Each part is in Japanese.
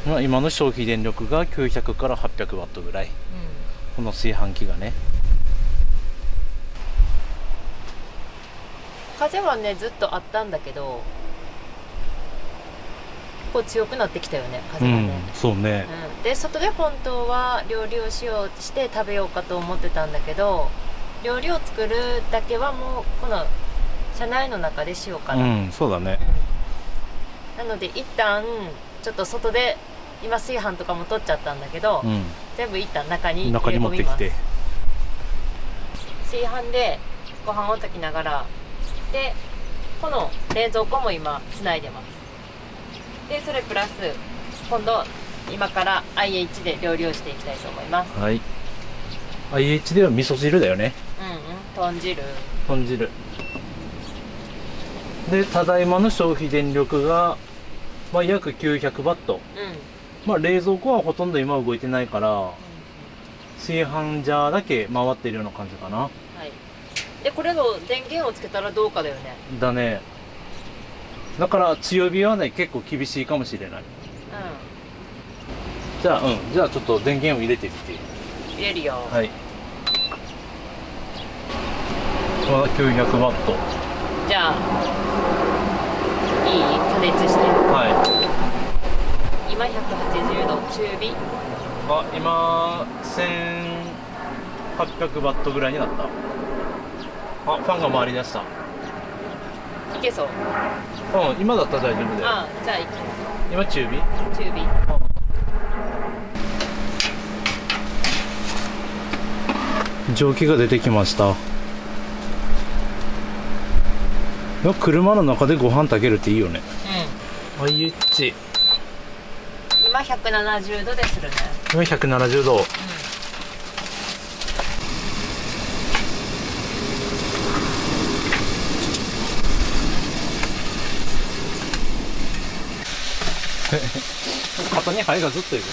まあ、今の消費電力が900から800ワットぐらい、この炊飯器がね。 風はねずっとあったんだけど、結構強くなってきたよね、風がね。 そうね。 で外で本当は料理をしようして食べようかと思ってたんだけど、料理を作るだけはもうこの車内の中でしようかな。 そうだね。 なので一旦ちょっと外で今炊飯とかも取っちゃったんだけど、全部一旦中に入れ込みます。炊飯でご飯を炊きながら、でこの冷蔵庫も今つないでます。でそれプラス今度今から IH で料理をしていきたいと思います。 はい。IH では味噌汁だよね。 豚汁。 豚汁で、ただいまの消費電力が、まあ、約900ワット。まあ冷蔵庫はほとんど今動いてないから、炊飯ジャーだけ回ってるような感じかな。はい。 でこれの電源をつけたらどうかだよね。 だね。だから強火はね結構厳しいかもしれない。じゃあじゃあちょっと電源を入れてみて。 入れるよ。 はい。900ワット。 じゃあいい？加熱して。はい。今180度中火。 今1800ワットぐらいになった。ファンが回りだした。 いけそう。 今だったら大丈夫だよ。 じゃあいけます。 今中火？ 中火。 蒸気が出てきました。車の中でご飯炊けるっていいよね。IH。 今170度でするね。 今170度。肩にハエがずっといる。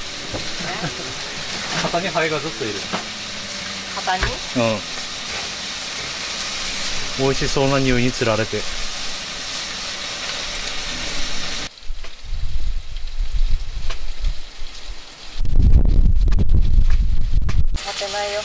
肩にハエがずっといる。 肩に？ 美味しそうな匂いにつられて。 立てないよ。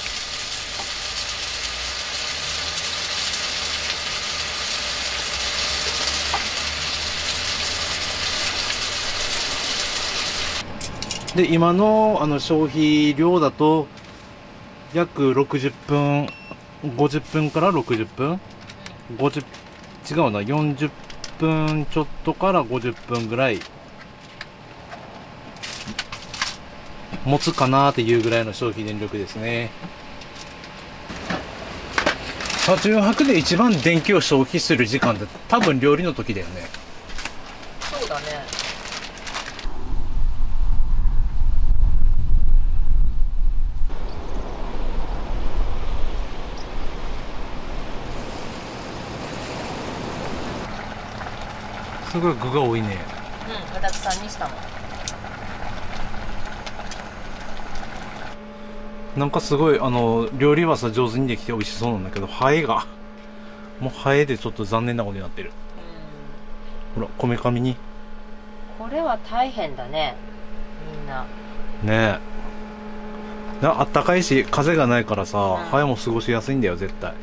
で今の消費量だと約60分50分から60分50違うな40分ちょっとから50分ぐらい持つかなっていうぐらいの消費電力ですね。車中泊で一番電気を消費する時間って多分料理の時だよね。 そうだね。 すごい具が多いね。 具だくさんにしたの。 なんかすごい料理はさ上手にできて美味しそうなんだけど、ハエがもうハエでちょっと残念なことになってる。ほらこめかみに。 これは大変だね、みんなねえ。あったかいし風がないからさ、ハエも過ごしやすいんだよ絶対。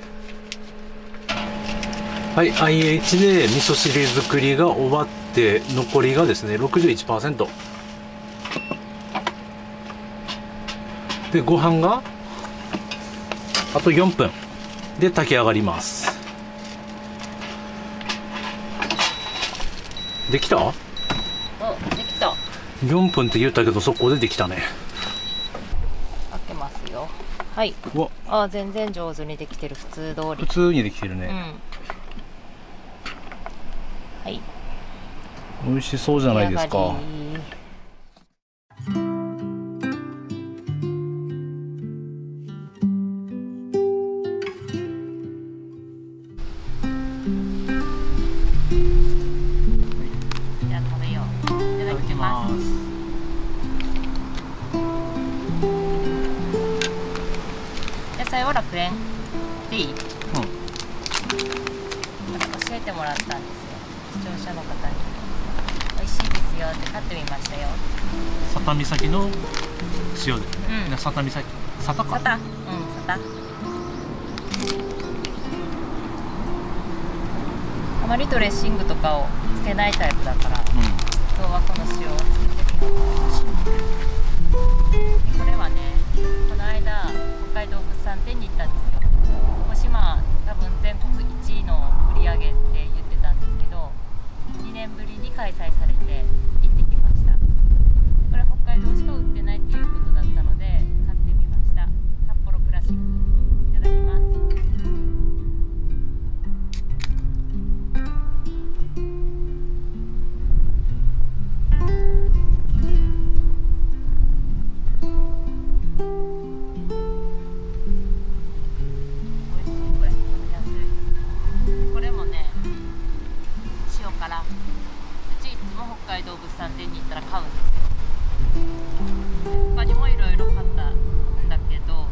はい、IH で味噌汁作りが終わって残りがですね 61%。 でご飯があと4分で炊き上がります。できた？ できた。 4分って言ったけど速攻でできたね。 開けますよ。はい。全然上手にできてる。普通通り。 普通にできてるね。 はい。 美味しそうじゃないですか。 じゃあ食べよう。いただきます。野菜は楽園でいい？教えてもらったんですよ、視聴者の方に。美味しいです塩って買ってみましたよ。 佐多岬の塩で、 うん佐多岬、佐多か。 サタ、うん、サタ。あまりドレッシングとかをつけないタイプだから、今日はこの塩をつけてみよう。これはね、この間北海道物産展に行ったんですよ。小島多分全国1位の売り上げって言ってたんですけど、2年ぶりに開催されて行ってきました。これ北海道しか売ってないっていうことだったので買ってみました。札幌クラシックいただきます。北海道物産展に行ったら買うんですよ。他にもいろいろ買ったんだけど、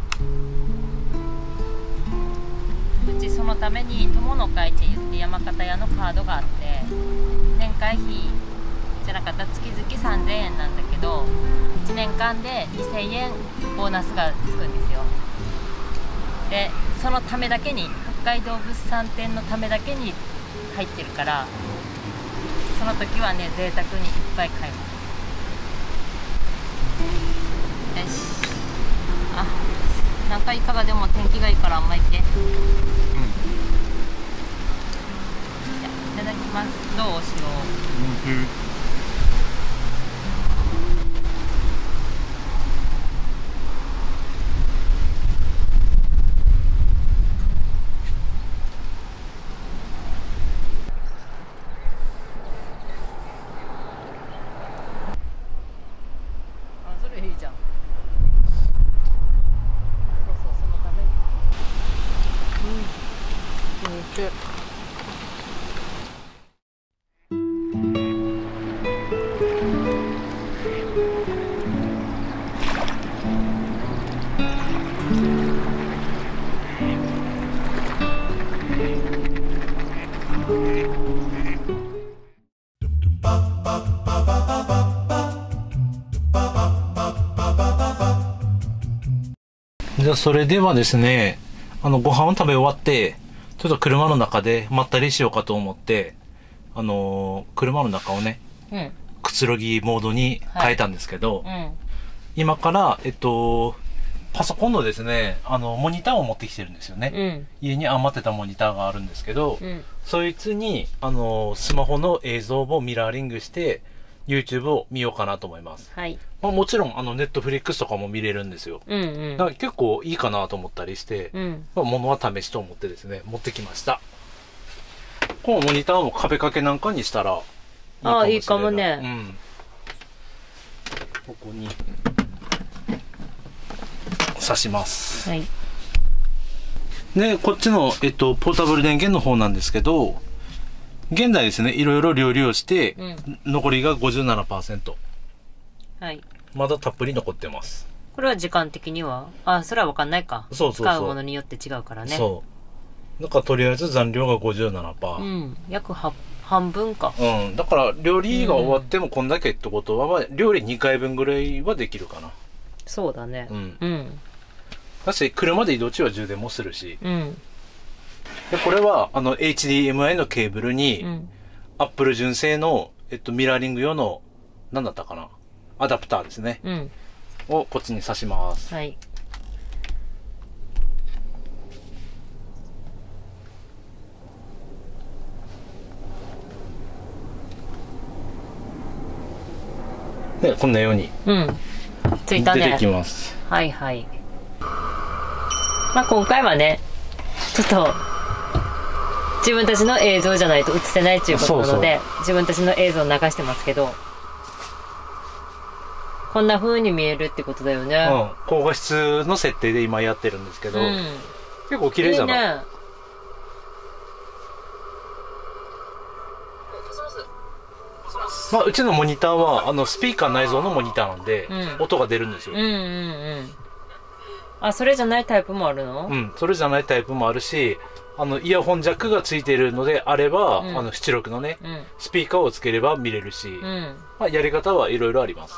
うちそのために友の会って言って山形屋のカードがあって、年会費じゃなかったら月々3000円なんだけど、1年間で2000円ボーナスがつくんですよ。でそのためだけに、北海道物産展のためだけに入ってるから、その時はね、贅沢にいっぱい買います。よし。あ、なんかいかがでも天気がいいからあんま行け。じゃいただきます。どうお塩。いいじゃん。そうそう、そのために。おいしい。 じゃあそれではですね、ご飯を食べ終わって、ちょっと車の中でまったりしようかと思って、車の中をね、くつろぎモードに変えたんですけど、今から、パソコンのですね、モニターを持ってきてるんですよね。家に余ってたモニターがあるんですけど、そいつに、スマホの映像をミラーリングして、YouTube を見ようかなと思います。 はい。 まあ、もちろん、Netflix とかも見れるんですよ。だから結構いいかなと思ったりして、まあ、物は試しと思ってですね、持ってきました。このモニターも壁掛けなんかにしたらいいかもね。 ここに挿します。 はい。 で、こっちの、ポータブル電源の方なんですけど、現在ですね、いろいろ料理をして、残りが 57%。 はい。 まだたっぷり残ってます。 これは時間的にはそれは分かんないか。 そうそうそう。 使うものによって違うからね。 そう。だからとりあえず残量が 57%。 約半分か。 だから料理が終わってもこんだけってことは、まあ、料理2回分ぐらいはできるかな。 そうだね。 だし、車で移動中は充電もするし。で、これは、HDMI のケーブルに、Apple 純正の、ミラーリング用の、なんだったかな、アダプターですね。を、こっちに挿します。 はい。 で、こんなように。 ついたね。 出てきます。 はいはい。まあ、今回はね、ちょっと、自分たちの映像じゃないと映せないっていうことなので、自分たちの映像を流してますけど、こんな風に見えるってことだよね。 高画質の設定で今やってるんですけど、結構綺麗じゃない？いいね。まあ、うちのモニターは、スピーカー内蔵のモニターなんで、音が出るんですよ。それじゃないタイプもあるの？ それじゃないタイプもあるし、 イヤホンジャックがついているのであれば、出力のね、 うん。 スピーカーをつければ見れるし、 うん。 まあ、やり方はいろいろあります。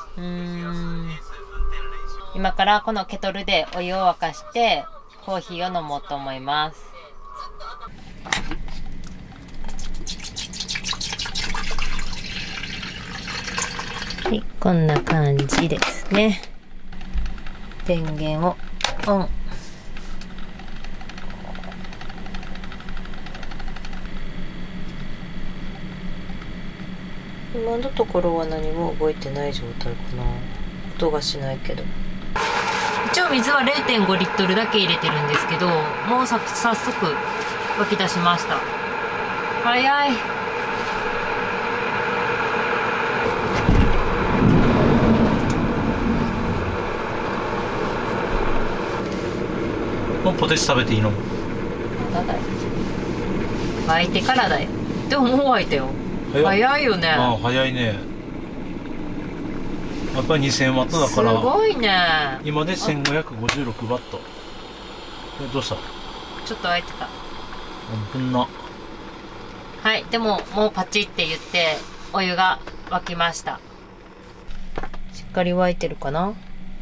今からこのケトルでお湯を沸かしてコーヒーを飲もうと思います。はい、こんな感じですね。電源をオン。今のところは何も動いてない状態かな。音がしないけど。一応水は 0.5 リットルだけ入れてるんですけど、もう早速湧き出しました。早い。 もうポテチ食べていいの？ まだだよ。沸いてからだよ。でももう沸いたよ。早いよね。 ああ、早いね。やっぱり2000ワットだから。 すごいね。 今で1556ワット。どうした？ ちょっと沸いてた。 こんな。 はい、でももうパチって言ってお湯が沸きました。しっかり沸いてるかな？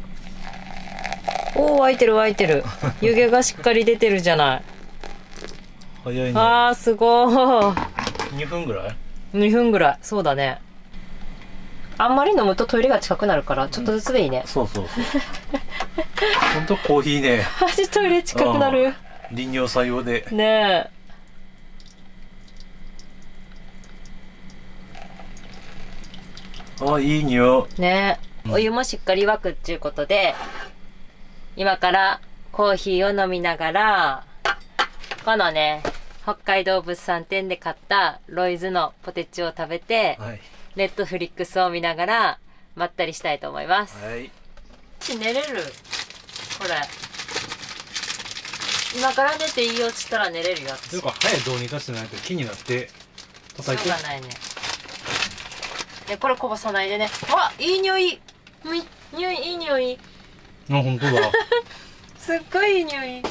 おお、沸いてる沸いてる。湯気がしっかり出てるじゃない。 早いね。 あー、すごー。 2分ぐらい ？2分ぐらい。そうだね。あんまり飲むとトイレが近くなるからちょっとずつでいいね。 そうそうそう。ほんとコーヒーね。 マジトイレ近くなる。 利尿作用で。 ねえ。あ、いい匂い。 ねえ。お湯もしっかり沸くっていうことで、今からコーヒーを飲みながら、このね、北海道物産展で買ったロイズのポテチを食べて、 はい、 ネットフリックスを見ながらまったりしたいと思います。 はい。 寝れる？これ。今から寝ていいよっつったら寝れるよ。 というか、早いどうにかしてないと気になって叩いて。 しょうがないね。で、これこぼさないでね。わ、いい匂い。匂い、いい匂い。 あ、本当だ。 すっごいいい匂い。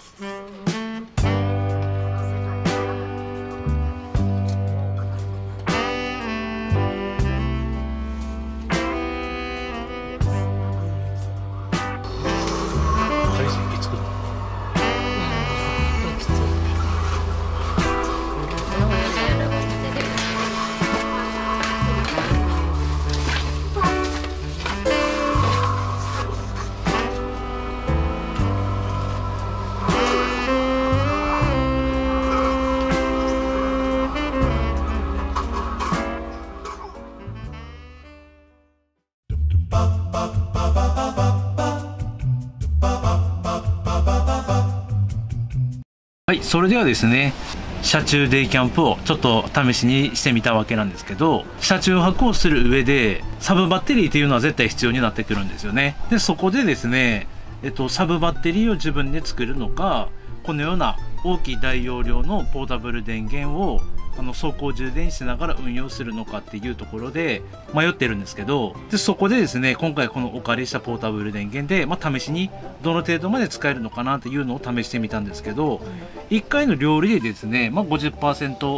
はい、それではですね、車中デイキャンプをちょっと試しにしてみたわけなんですけど、車中泊をする上でサブバッテリーっていうのは絶対必要になってくるんですよね。で、そこでですね、サブバッテリーを自分で作るのか、このような大きい大容量のポータブル電源を走行充電しながら運用するのかっていうところで迷ってるんですけど、でそこでですね、今回このお借りしたポータブル電源で、試しにどの程度まで使えるのかなっていうのを試してみたんですけど、1回の料理でですね、50%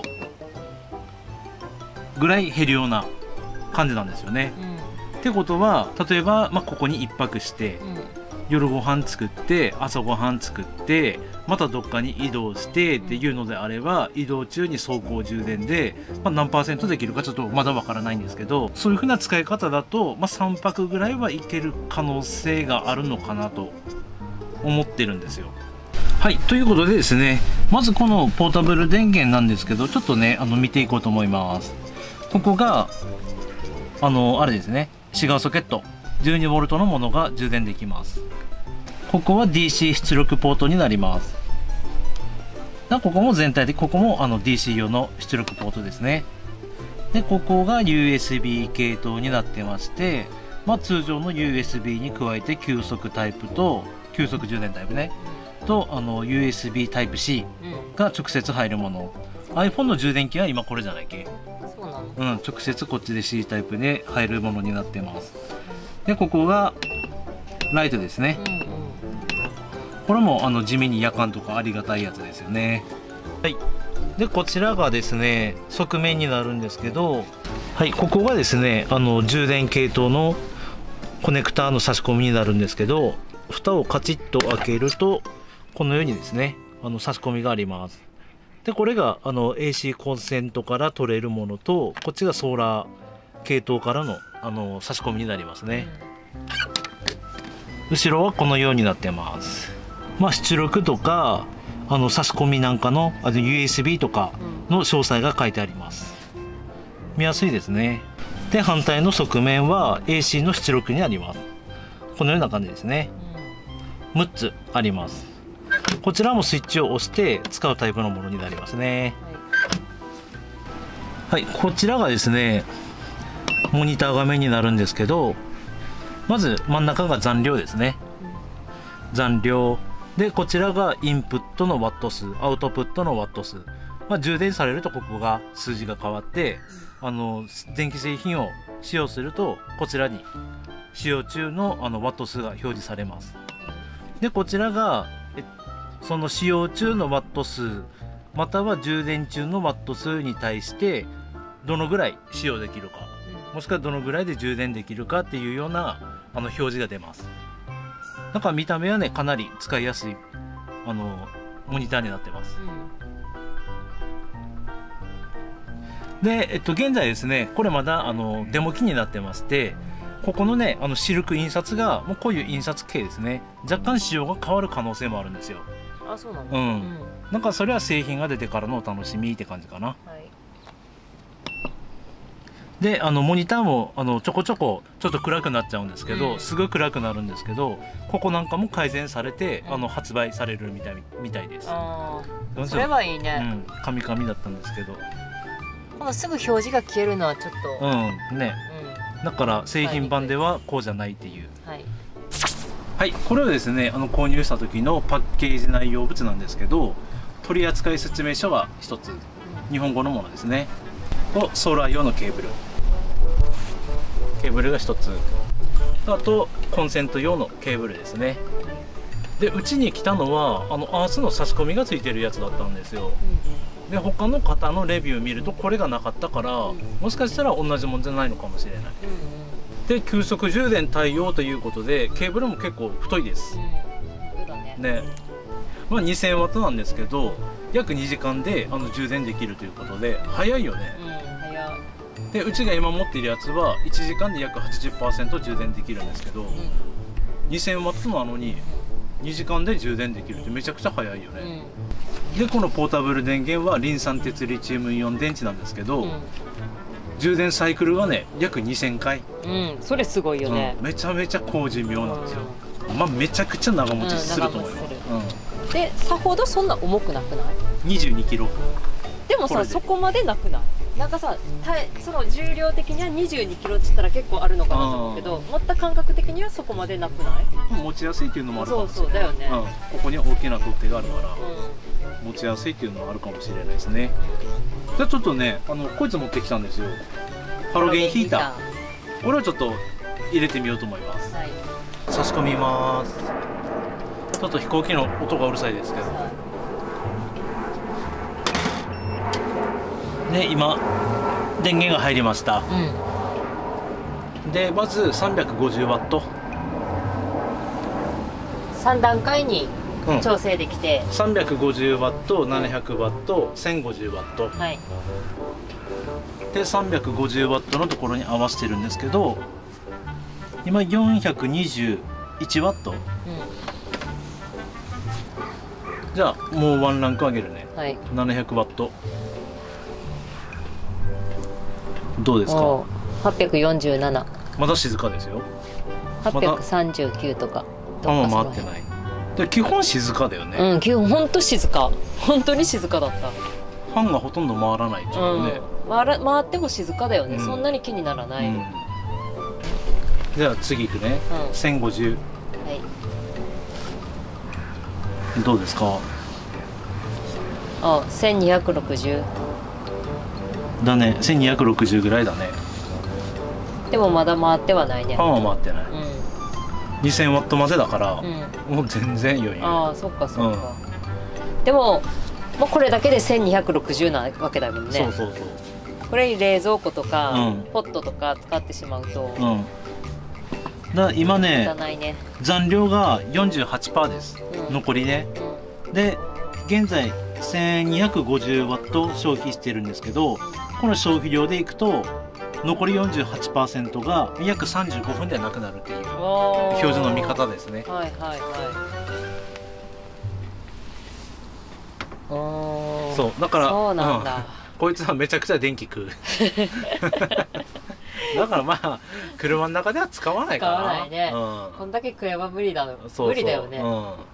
ぐらい減るような感じなんですよね。ってことは、例えば、ここに1泊して、夜ご飯作って朝ご飯作ってまたどっかに移動してっていうのであれば、移動中に走行充電で、何%できるかちょっとまだわからないんですけど、そういう風な使い方だと、3泊ぐらいはいける可能性があるのかなと思ってるんですよ。はい、ということでですね、まずこのポータブル電源なんですけど、ちょっとね見ていこうと思います。ここがあれですね、シガーソケット 12V のものが充電できます。ここは DC 出力ポートになります。ここも全体で、ここもDC 用の出力ポートですね。で、ここが USB 系統になってまして、通常の USB に加えて急速タイプと、急速充電タイプね、とUSB タイプC が直接入るもの。iPhone の充電器は今これじゃないっけ？ そうなの？ うん、直接こっちで C タイプで入るものになってます。で、ここがライトですね。これも地味に夜間とかありがたいやつですよね。 はい。でこちらがですね側面になるんですけど、はい、ここがですね充電系統のコネクターの差し込みになるんですけど、蓋をカチッと開けるとこのようにですね差し込みがあります。でこれがAC コンセントから取れるものと、こっちがソーラー系統からの差し込みになりますね。後ろはこのようになってます。まあ出力とか差し込みなんかのUSB とかの詳細が書いてあります。見やすいですね。で反対の側面は AC の出力になります。このような感じですね。6つあります。こちらもスイッチを押して使うタイプのものになりますね。はい、こちらがですねモニター画面になるんですけど、まず真ん中が残量ですね。残量でこちらがインプットのワット数、アウトプットのワット数、充電されるとここが数字が変わって、電気製品を使用するとこちらに使用中のワット数が表示されます。でこちらがその使用中のワット数または充電中のワット数に対してどのぐらい使用できるか、もしくはどのぐらいで充電できるかっていうような表示が出ます。だから見た目はねかなり使いやすいモニターになってます。で現在ですねこれまだデモ機になってまして、ここのねシルク印刷がもうこういう印刷系ですね、若干仕様が変わる可能性もあるんですよ。 あ、そうなんだ。 なんかそれは製品が出てからのお楽しみって感じかな。 はい、 でモニターもちょこちょこちょっと暗くなっちゃうんですけど、すぐ暗くなるんですけど、ここなんかも改善されて発売されるみたいです。 ああ、それはいいね。 カミカミだったんですけど、 このすぐ表示が消えるのはちょっとね、だから製品版ではこうじゃないっていう。 はいはい、これはですね購入した時のパッケージ内容物なんですけど、取扱説明書が一つ、日本語のものですね。とソーラー用のケーブルが一つ、あとコンセント用のケーブルですね。でうちに来たのはアースの差し込みがついてるやつだったんですよ。で他の方のレビュー見るとこれがなかったから、もしかしたら同じもんじゃないのかもしれない。で急速充電対応ということでケーブルも結構太いです。ね、まあ 2000W なんですけど約2時間で充電できるということで早いよね。でうちが今持っているやつは1時間で約 80% 充電できるんですけど、2000W なのに2時間で充電できるってめちゃくちゃ早いよね。でこのポータブル電源はリン酸鉄リチウムイオン電池なんですけど、充電サイクルがね約2000回。 それすごいよね。 めちゃめちゃ高寿命なんですよ。まあめちゃくちゃ長持ちすると思います。 でさほどそんな重くなくない ？22キロ。 でもさそこまでなくない？なんかさその重量的には22キロって言ったら結構あるのかなと思うけど、持った感覚的にはそこまでなくない？ 持ちやすいっていうのもあるかもしれない。 そうだよね。 ここに大きな取っ手があるから、持ちやすいっていうのはあるかもしれないですね。じゃあちょっとねこいつ持ってきたんですよ。ハロゲンヒーター。これをちょっと入れてみようと思います。差し込みます。ちょっと飛行機の音がうるさいですけど。で今電源が入りました。でまず 350W。 3段階に調整できて、 350W、700W、1050W。で 350W のところに合わせてるんですけど、今 421W。じゃあもうワンランク上げるね。700W。どうですか ？847。 まだ静かですよ。 839とか。 回ってない。で基本静かだよね。 基本本当静か。本当に静かだった。 ファンがほとんど回らないっていうね。 回っても静かだよね。そんなに気にならない。 じゃあ次いくね。1050。どうですか ？1260。 だね、1260ぐらいだね。 でもまだ回ってはないね。 ファンは回ってない。2000W までだから、もう全然余裕。 そっかそっか。でももうこれだけで1260なわけだもんね。 そうそうそう。 これに冷蔵庫とか、 うんポットとか使ってしまうと、 だ今ね汚いね。 残量が 48% です、 うん残りね。で現在1250ワット消費してるんですけど、この消費量でいくと残り 48% が約35分でなくなるっていう標準の見方ですね。 はいはいはい。 そうだからそうなんだ、 こいつはめちゃくちゃ電気食うだからまあ車の中では使わないかな。 使わないね、こんだけ食えば無理だよ。無理だよね、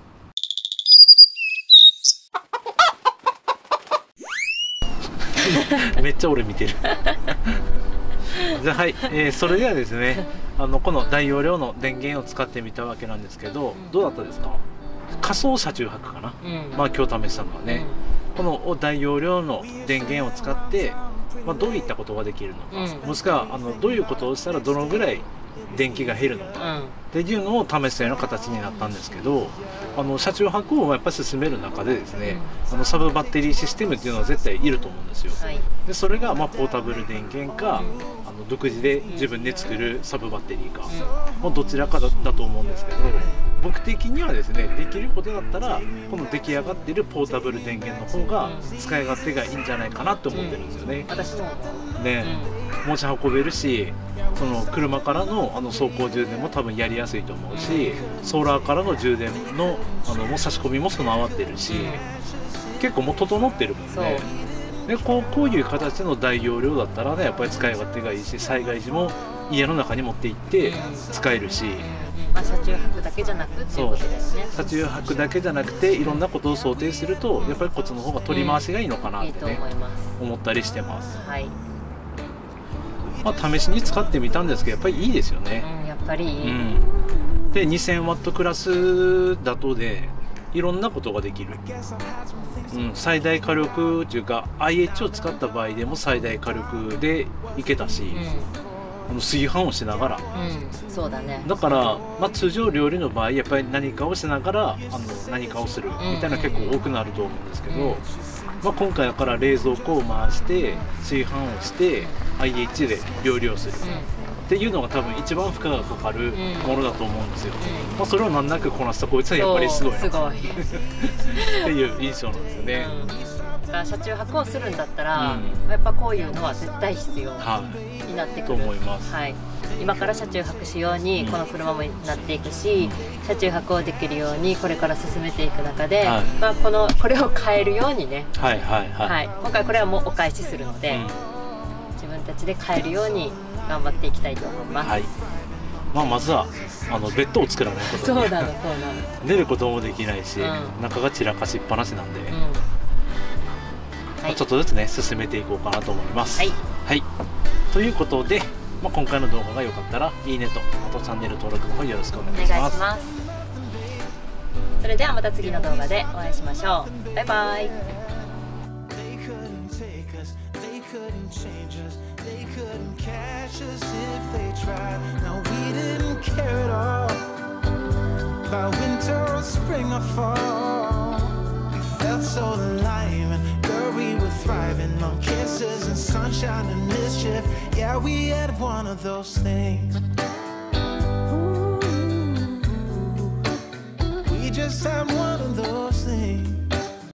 めっちゃ俺見てるじゃあはい、それではですねこの大容量の電源を使ってみたわけなんですけど、どうだったですか？仮想車中泊かな、まあ今日試したのはね、この大容量の電源を使って、まあ、どういったことができるのか、もしくはどういうことをしたらどのぐらい電気が減るのか、っていうのを試すような形になったんですけど、車中泊をやっぱり進める中でですね、サブバッテリーシステムっていうのは絶対いると思うんですよ。でそれがまあポータブル電源か、独自で自分で作るサブバッテリーか、どちらかだと思うんですけど、僕的にはですね、できることだったらこの出来上がっているポータブル電源の方が使い勝手がいいんじゃないかなって思ってるんですよね。 私もね、持ち運べるし、その車からの走行充電も多分やりやすいと思うし、ソーラーからの充電のもう差し込みも備わってるし、結構もう整ってるもんね。でこういう形の大容量だったらね、やっぱり使い勝手がいいし、災害時も家の中に持って行って使えるし、 まあ車中泊だけじゃなくっていうことですね。 車中泊だけじゃなくていろんなことを想定すると、やっぱりこっちの方が取り回しがいいのかなってね、思ったりしてます。はい。まあ試しに使ってみたんですけど、やっぱりいいですよね。 やっぱりいい。 で2000ワットクラスだとでいろんなことができる。最大火力というか IH を使った場合でも最大火力でいけたし、炊飯をしながら、 そうだね。 だから、まあ、通常料理の場合やっぱり何かをしながら何かをするみたいな結構多くなると思うんですけど、まあ、今回だから冷蔵庫を回して炊飯をして IH で料理をする、っていうのが多分一番負荷がかかるものだと思うんですよ。まあ、それを難なくこなしたこいつはやっぱりすごいなっていう印象なんですよね。 車中泊をするんだったら、やっぱこういうのは絶対必要になってくると思います。今から車中泊しようにこの車もなっていくし、車中泊をできるようにこれから進めていく中で、まあこれを変えるようにね、今回これはもうお返しするので、自分たちで変えるように頑張っていきたいと思います。 まあまずはベッドを作らないこと、 そうなの寝ることもできないし、中が散らかしっぱなしなんで、ちょっとずつね進めていこうかなと思います。ということで、まあ、今回の動画が良かったらいいねと、あとチャンネル登録の方よろしくお願いします。 それではまた次の動画でお会いしましょう。バイバイ。 Thriving on kisses and sunshine and mischief. Yeah, we had one of those things. Ooh, we just had one of those things.